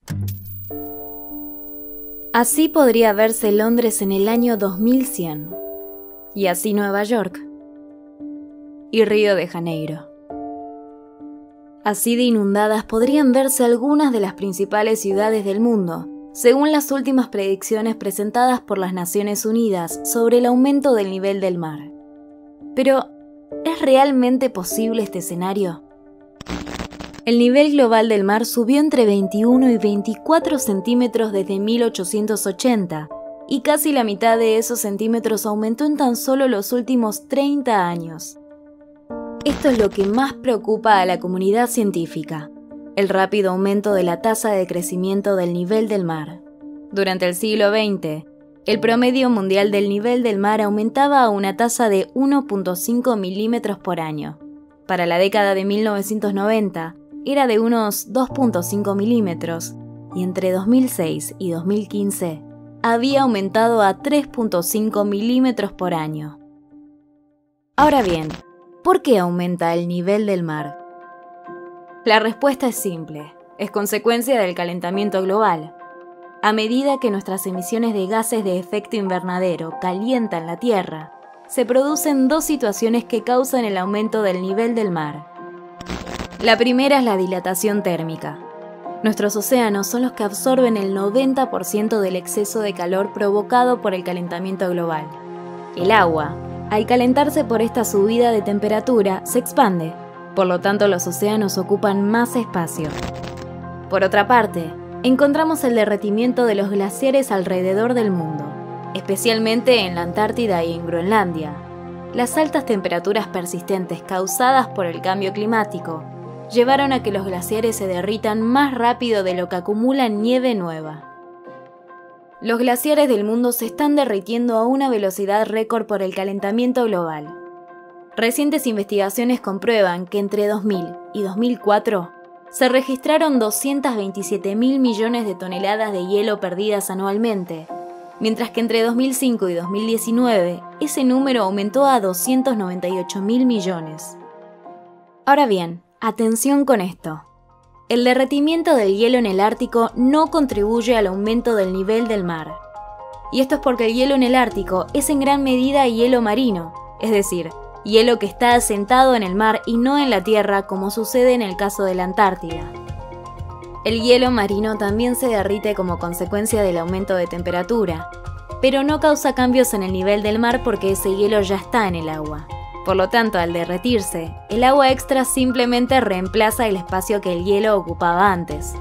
Así podría verse Londres en el año 2100, y así Nueva York, y Río de Janeiro. Así de inundadas podrían verse algunas de las principales ciudades del mundo, según las últimas predicciones presentadas por las Naciones Unidas sobre el aumento del nivel del mar. Pero, ¿es realmente posible este escenario? El nivel global del mar subió entre 21 y 24 centímetros desde 1880, y casi la mitad de esos centímetros aumentó en tan solo los últimos 30 años. Esto es lo que más preocupa a la comunidad científica, el rápido aumento de la tasa de crecimiento del nivel del mar. Durante el siglo XX, el promedio mundial del nivel del mar aumentaba a una tasa de 1.5 milímetros por año. Para la década de 1990, era de unos 2.5 milímetros, y entre 2006 y 2015 había aumentado a 3.5 milímetros por año. Ahora bien, ¿por qué aumenta el nivel del mar? La respuesta es simple, es consecuencia del calentamiento global. A medida que nuestras emisiones de gases de efecto invernadero calientan la Tierra, se producen dos situaciones que causan el aumento del nivel del mar. La primera es la dilatación térmica. Nuestros océanos son los que absorben el 90% del exceso de calor provocado por el calentamiento global. El agua, al calentarse por esta subida de temperatura, se expande, por lo tanto los océanos ocupan más espacio. Por otra parte, encontramos el derretimiento de los glaciares alrededor del mundo, especialmente en la Antártida y en Groenlandia. Las altas temperaturas persistentes causadas por el cambio climático llevaron a que los glaciares se derritan más rápido de lo que acumulan nieve nueva. Los glaciares del mundo se están derritiendo a una velocidad récord por el calentamiento global. Recientes investigaciones comprueban que entre 2000 y 2004 se registraron 227.000 millones de toneladas de hielo perdidas anualmente, mientras que entre 2005 y 2019 ese número aumentó a 298.000 millones. Ahora bien, atención con esto. El derretimiento del hielo en el Ártico no contribuye al aumento del nivel del mar. Y esto es porque el hielo en el Ártico es en gran medida hielo marino, es decir, hielo que está asentado en el mar y no en la tierra como sucede en el caso de la Antártida. El hielo marino también se derrite como consecuencia del aumento de temperatura, pero no causa cambios en el nivel del mar porque ese hielo ya está en el agua. Por lo tanto, al derretirse, el agua extra simplemente reemplaza el espacio que el hielo ocupaba antes.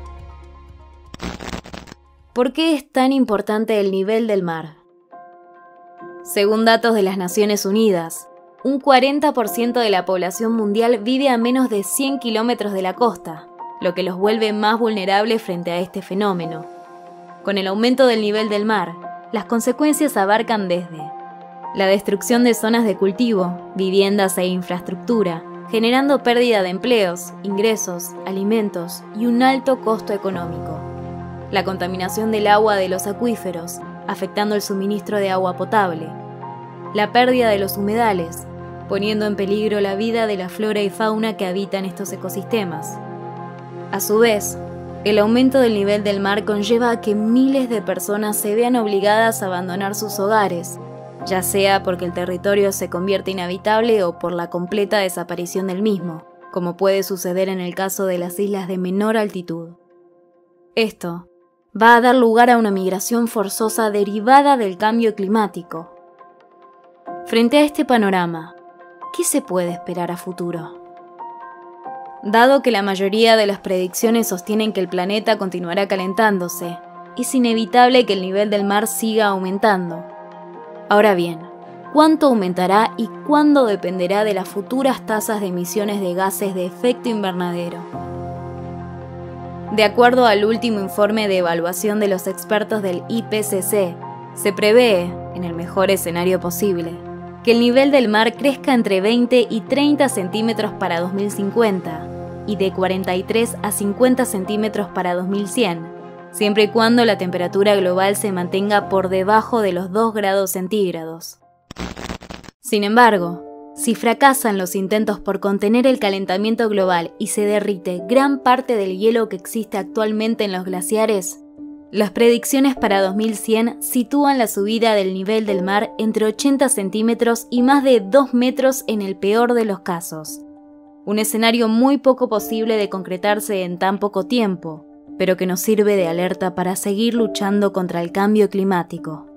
¿Por qué es tan importante el nivel del mar? Según datos de las Naciones Unidas, un 40% de la población mundial vive a menos de 100 kilómetros de la costa, lo que los vuelve más vulnerables frente a este fenómeno. Con el aumento del nivel del mar, las consecuencias abarcan desde la destrucción de zonas de cultivo, viviendas e infraestructura, generando pérdida de empleos, ingresos, alimentos y un alto costo económico. La contaminación del agua de los acuíferos, afectando el suministro de agua potable. La pérdida de los humedales, poniendo en peligro la vida de la flora y fauna que habitan estos ecosistemas. A su vez, el aumento del nivel del mar conlleva a que miles de personas se vean obligadas a abandonar sus hogares, ya sea porque el territorio se convierte inhabitable o por la completa desaparición del mismo, como puede suceder en el caso de las islas de menor altitud. Esto va a dar lugar a una migración forzosa derivada del cambio climático. Frente a este panorama, ¿qué se puede esperar a futuro? Dado que la mayoría de las predicciones sostienen que el planeta continuará calentándose, es inevitable que el nivel del mar siga aumentando. Ahora bien, ¿cuánto aumentará y cuándo dependerá de las futuras tasas de emisiones de gases de efecto invernadero? De acuerdo al último informe de evaluación de los expertos del IPCC, se prevé, en el mejor escenario posible, que el nivel del mar crezca entre 20 y 30 centímetros para 2050 y de 43 a 50 centímetros para 2100, siempre y cuando la temperatura global se mantenga por debajo de los 2 grados centígrados. Sin embargo, Si fracasan los intentos por contener el calentamiento global y se derrite gran parte del hielo que existe actualmente en los glaciares, las predicciones para 2100 sitúan la subida del nivel del mar entre 80 centímetros y más de 2 metros en el peor de los casos. Un escenario muy poco posible de concretarse en tan poco tiempo, pero que nos sirve de alerta para seguir luchando contra el cambio climático.